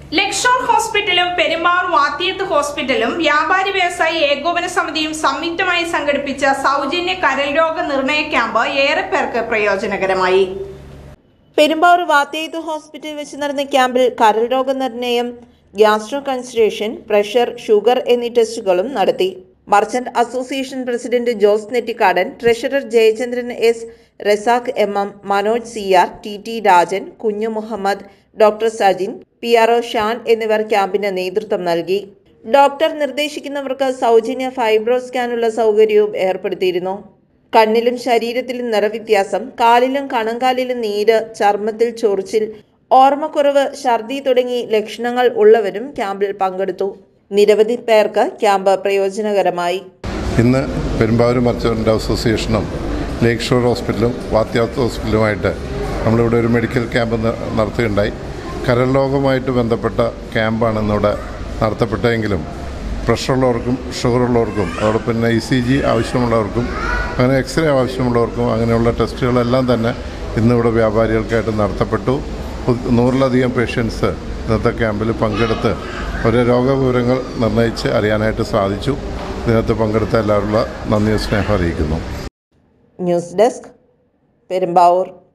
Lakeshore ഹോസ്പിറ്റലും പെരുമ്പാവൂർ വാത്തിയത്ത് ഹോസ്പിറ്റലും വ്യാപാരി വ്യവസായി ഏകോപന സമിതിയും സംയുക്തമായി സംഘടിപ്പിച്ച സൗജന്യ കരൾ രോഗ നിർണയ ക്യാമ്പ് ഏറെ പേർക്ക് പ്രയോജനകരമായി. പെരുമ്പാവൂർ വാത്തിയത്ത് ഹോസ്പിറ്റലിൽ വെച്ച് നടന്ന ക്യാമ്പിൽ കരൾ രോഗ നിർണയം, ഗ്യാസ്ട്രോ കൺസിഡറേഷൻ, പ്രഷർ, ഷുഗർ എന്നീ ടെസ്റ്റുകളും നടത്തി. Merchant association president Jose Nettikkadan, treasurer Jayachandran S, Razak MM, Manoj CR, TT Rajan, Kunju Muhammad, doctor Sajin, PRO Shan എന്നിവർ ക്യാമ്പിന് നേതൃത്വം നൽകി. ഡോക്ടർ നിർദ്ദേശിക്കുന്നവർക്ക് സൗജന്യ ഫൈബ്രോ സ്കാനുള്ള സൗകര്യവും ഏർപ്പെടുത്തിയിരുന്നു. കണ്ണിലും ശരീരത്തിലും നിറവ്യത്യാസം, കാലിലും കണങ്കാലിലും നീര്, ചർമ്മത്തിൽ ചൊറിച്ചിൽ, ഓർമ്മക്കുറവ്, ഛർദി തുടങ്ങി ലക്ഷണങ്ങൾ ഉള്ളവരും ക്യാമ്പിൽ പങ്കെടുത്തു. നിരവധി പേർക്ക് ക്യാമ്പ് പ്രയോജനകരമായി. ഇന്ന് പെരുമ്പാവൂർ മർച്ചന്റ് അസോസിയേഷനും ലേക്ക് ഷോർ ഹോസ്പിറ്റലും വാത്തിയാത്ത് ഹോസ്പിറ്റലുമായിട്ട് നമ്മളിവിടെ ഒരു മെഡിക്കൽ ക്യാമ്പ് നടത്തുകയുണ്ടായി. കരൾ രോഗവുമായിട്ട് ബന്ധപ്പെട്ട ക്യാമ്പാണ് ഇന്നിവിടെ നടത്തപ്പെട്ടതെങ്കിലും പ്രഷറുള്ളവർക്കും ഷുഗറുള്ളവർക്കും അതോടൊപ്പം തന്നെ ECG ആവശ്യമുള്ളവർക്കും അങ്ങനെ എക്സ്റേ ആവശ്യമുള്ളവർക്കും അങ്ങനെയുള്ള ടെസ്റ്റുകളെല്ലാം തന്നെ ഇന്നിവിടെ വ്യാപാരികൾക്കായിട്ട് നടത്തപ്പെട്ടു. 100-ലധികം പേഷ്യൻസ് ഇന്നത്തെ ക്യാമ്പിൽ പങ്കെടുത്ത് ഓരോ രോഗവിവരങ്ങൾ നിർണ്ണയിച്ച് അറിയാനായിട്ട് സാധിച്ചു. ഇതിനകത്ത് പങ്കെടുത്ത എല്ലാവരുള്ള നന്ദിയും സ്നേഹം അറിയിക്കുന്നു. News desk, Perumbavoor.